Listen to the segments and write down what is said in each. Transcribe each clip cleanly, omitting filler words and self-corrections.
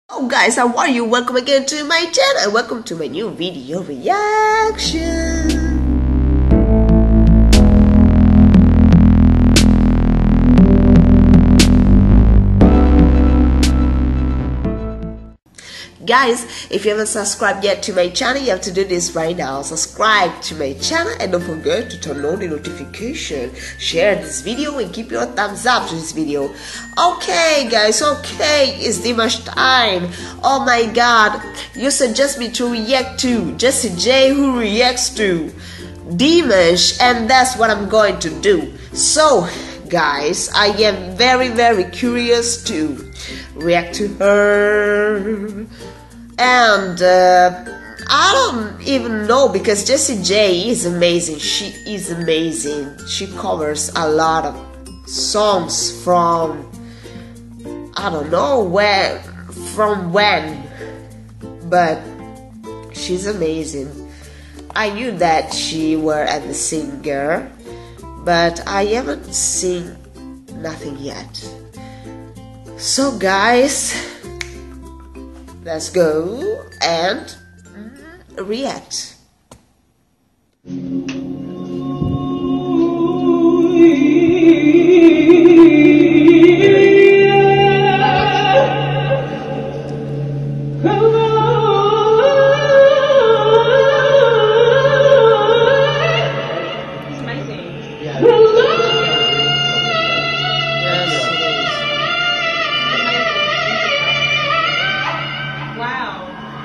Oh guys, how are you? Welcome again to my channel and welcome to my new video reaction. Guys, if you haven't subscribed yet to my channel, you have to do this right now. Subscribe to my channel and don't forget to turn on the notification. Share this video and keep your thumbs up to this video. Okay guys, okay, it's Dimash time. Oh my god, you suggest me to react to Jessie J, who reacts to Dimash, and that's what I'm going to do. So guys, I am very curious to react to her. And I don't even know, because Jessie J is amazing. She is amazing. She covers a lot of songs from I don't know where, from when, but she's amazing. I knew that she were a singer, but I haven't seen nothing yet. So guys, let's go and react. It's amazing. Yeah. Wow.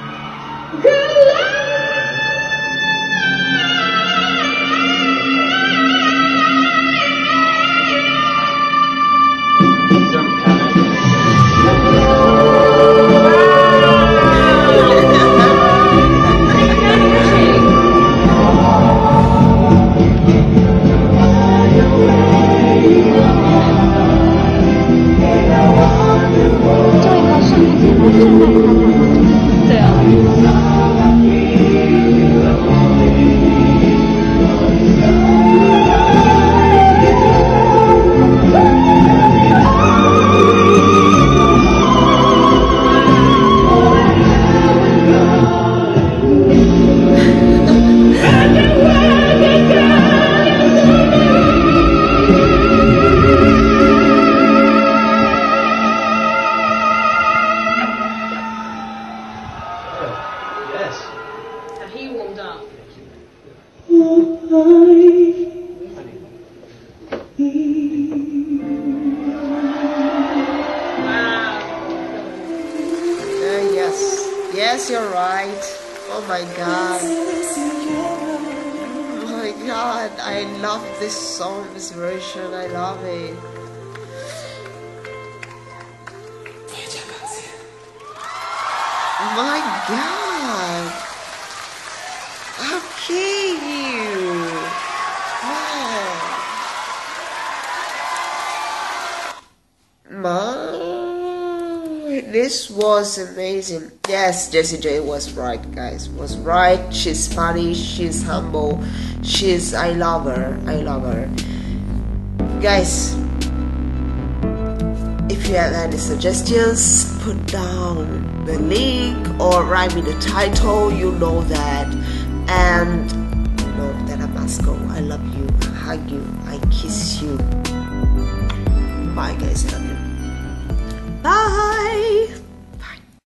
He warmed up. Wow. Yes, you're right. Oh my god. Oh my god, I love this song, this version. I love it. My god. Okay, you. This was amazing. Yes, Jessie J was right, guys. Was right. She's funny. She's humble. I love her. I love her. Guys, if you have any suggestions, put down the link or write me the title. You know that. And you know that I must go. I love you. I hug you. I kiss you. Bye guys. Love you. Bye.